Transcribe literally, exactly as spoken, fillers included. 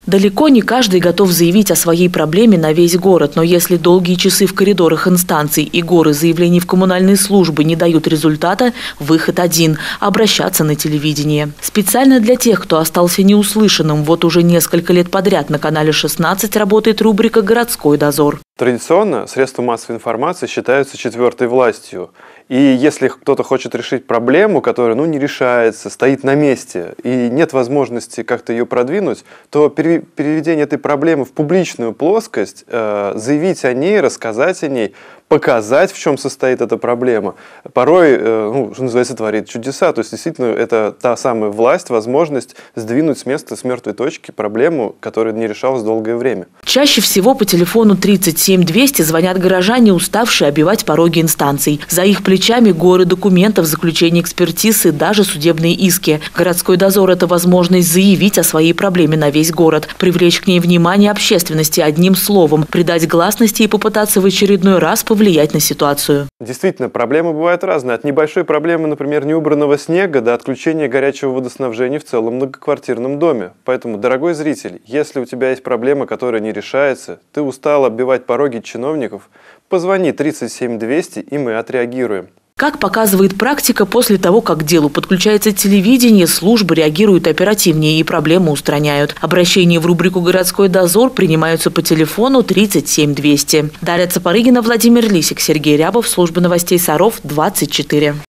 Далеко не каждый готов заявить о своей проблеме на весь город, но если долгие часы в коридорах инстанций и горы заявлений в коммунальные службы не дают результата, выход один – обращаться на телевидение. Специально для тех, кто остался неуслышанным, вот уже несколько лет подряд на канале шестнадцать работает рубрика «Городской дозор». Традиционно средства массовой информации считаются четвертой властью. И если кто-то хочет решить проблему, которая ну, не решается, стоит на месте, и нет возможности как-то ее продвинуть, то переведение этой проблемы в публичную плоскость, э, заявить о ней, рассказать о ней, показать, в чем состоит эта проблема, порой, э, ну, что называется, творит чудеса. То есть, действительно, это та самая власть, возможность сдвинуть с места, с мертвой точки проблему, которая не решалась долгое время. Чаще всего по телефону тридцать семь двести звонят горожане, уставшие обивать пороги инстанций. За их плечами горы документов, заключений экспертиз и даже судебные иски. Городской дозор – это возможность заявить о своей проблеме на весь город, привлечь к ней внимание общественности одним словом, придать гласности и попытаться в очередной раз повлиять на ситуацию. Действительно, проблемы бывают разные. От небольшой проблемы, например, неубранного снега до отключения горячего водоснабжения в целом многоквартирном доме. Поэтому, дорогой зритель, если у тебя есть проблема, которая не решается, ты устал оббивать пороги чиновников, позвони тридцать семь двести, и мы отреагируем. Как показывает практика, после того, как к делу подключается телевидение, службы реагируют оперативнее и проблему устраняют. Обращения в рубрику «Городской дозор» принимаются по телефону тридцать семь двести. Дарья Цапарыгина, Владимир Лисик, Сергей Рябов, служба новостей Саров, двадцать четыре.